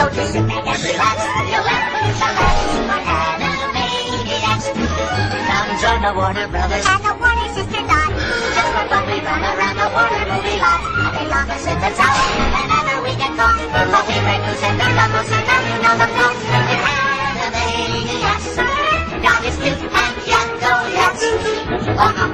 just sit back and relax. You'll laugh with the Super Animaniacs. Come join the Warner Brothers and the Warner Sister Lot. Just for fun we run around the Warner movie lot. They lock us in the tower whenever we get caught. But we break loose and they're locals and now you know the plot. We're Animaniacs. God is cute and yet go yes.